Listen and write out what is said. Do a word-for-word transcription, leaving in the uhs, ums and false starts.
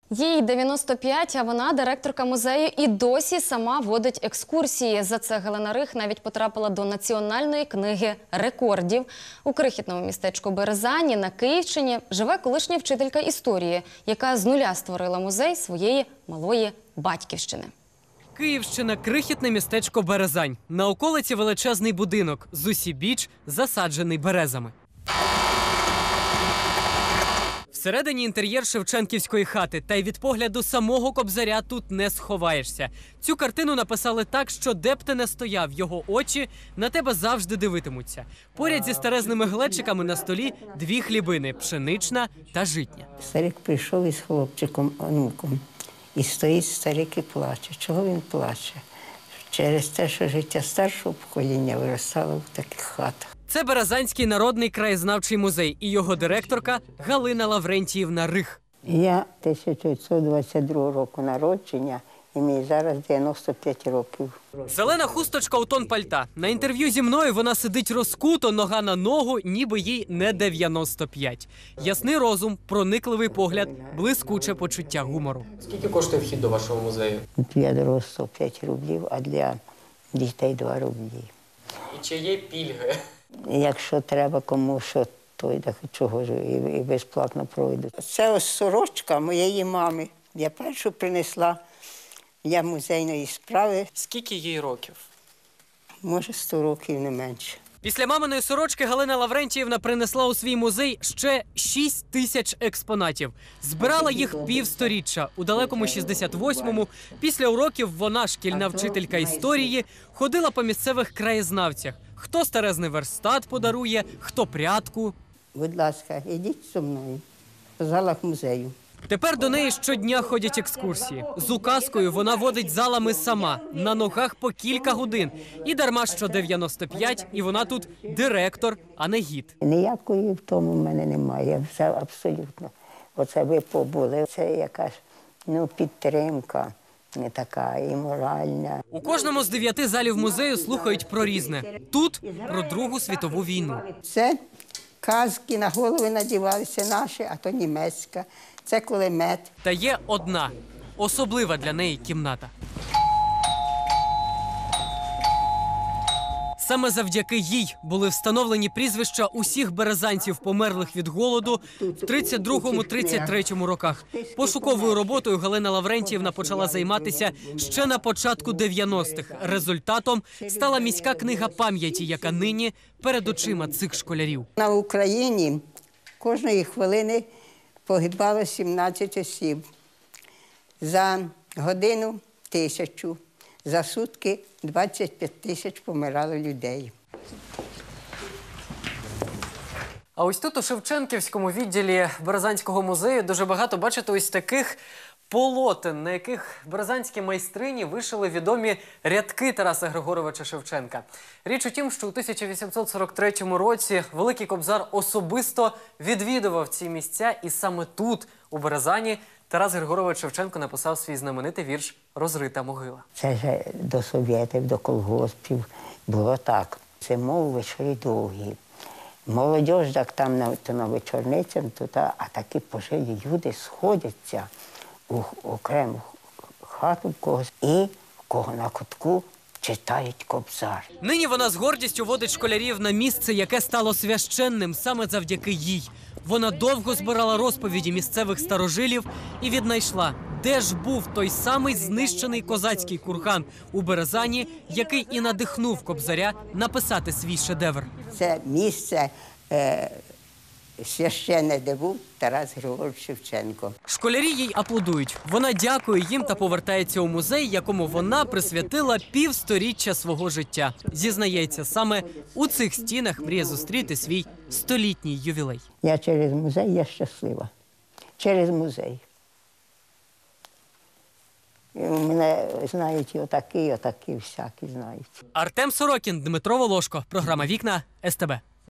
Їй дев'яносто п'ять, а вона директорка музею і досі сама водить екскурсії. За це Галина Рих навіть потрапила до Національної книги рекордів. У крихітному містечку Березані на Київщині живе колишня вчителька історії, яка з нуля створила музей своєї малої батьківщини. Київщина – крихітне містечко Березань. На околиці величезний будинок, зусібіч засаджений березами. Всередині інтер'єр шевченківської хати, та й від погляду самого Кобзаря тут не сховаєшся. Цю картину написали так, що де б ти не стояв, його очі на тебе завжди дивитимуться. Поряд зі старезними глечиками на столі дві хлібини – пшенична та житня. Старик прийшов із хлопчиком, онуком, і стоїть старик і плаче. Чого він плаче? Через те, що життя старшого покоління виростало в таких хатах. Це Березанський народний краєзнавчий музей і його директорка Галина Лаврентіївна Рих. Я тисяча дев'ятсот двадцять другого року народження, і мені зараз дев'яносто п'ять років. Зелена хусточка у тон пальта. На інтерв'ю зі мною вона сидить розкуто, нога на ногу, ніби їй не дев'яносто п'ять. Ясний розум, проникливий погляд, блискуче почуття гумору. Скільки коштує вхід до вашого музею? Для дорослого п'ять рублів, а для дітей два рублі. І чи є пільги? Якщо треба кому що, то й так чого ж, і, і безплатно пройду. Це ось сорочка моєї мами. Я першу принесла для музейної справи. Скільки їй років? Може, сто років, не менше. Після маминої сорочки Галина Лаврентіївна принесла у свій музей ще шість тисяч експонатів. Збирала їх півсторіччя. У далекому шістдесят восьмому, після уроків вона, шкільна вчителька історії, ходила по місцевих краєзнавцях. Хто старезний верстат подарує, хто прядку. Будь ласка, ідіть зі мною в залах музею. Тепер до неї щодня ходять екскурсії. З указкою вона водить залами сама, на ногах по кілька годин. І дарма, що дев'яносто п'ять, і вона тут директор, а не гід. Ніякої в тому в мене немає, все абсолютно. Оце ви побули, це якась ну, підтримка. Не така і моральна. У кожному з дев'яти залів музею слухають про різне. Тут – про Другу світову війну. Це каски, на голови надівалися наші, а то німецька. Це кулемет. Та є одна, особлива для неї кімната. Саме завдяки їй були встановлені прізвища усіх березанців, померлих від голоду в тридцять другому - тридцять третьому роках. Пошуковою роботою Галина Лаврентіївна почала займатися ще на початку дев'яностих. Результатом стала міська книга пам'яті, яка нині перед очима цих школярів. На Україні кожної хвилини погибало сімнадцять осіб. За годину – тисячу. За сутки двадцять п'ять тисяч помирало людей. А ось тут у Шевченківському відділі Березанського музею дуже багато, бачите, ось таких полотен, на яких березанські майстрині вишили відомі рядки Тараса Григоровича Шевченка. Річ у тім, що у тисяча вісімсот сорок третьому році Великий Кобзар особисто відвідував ці місця, і саме тут, у Березані, Тарас Григорович Шевченко написав свій знаменитий вірш «Розрита могила». Це ж до совєтів, до колгоспів було так. Це мов вечори довгі. Молодь так там на, то на вечорницях, то та, а такі пожилі люди сходяться у окрему хату в когось і в кого на кутку читають Кобзар. Нині вона з гордістю водить школярів на місце, яке стало священним саме завдяки їй. Вона довго збирала розповіді місцевих старожилів і віднайшла, де ж був той самий знищений козацький курган у Березані, який і надихнув Кобзаря написати свій шедевр. Це місце е, священне, де був Тарас Григорович Шевченко. Школярі їй аплодують. Вона дякує їм та повертається у музей, якому вона присвятила півсторіччя свого життя. Зізнається, саме у цих стінах мріє зустріти свій столітній ювілей. Я через музей, я щаслива. Через музей. І мене знають і отакі, і отакі, всякі знають. Артем Сорокін, Дмитро Волошко. Програма «Вікна» ес те бе.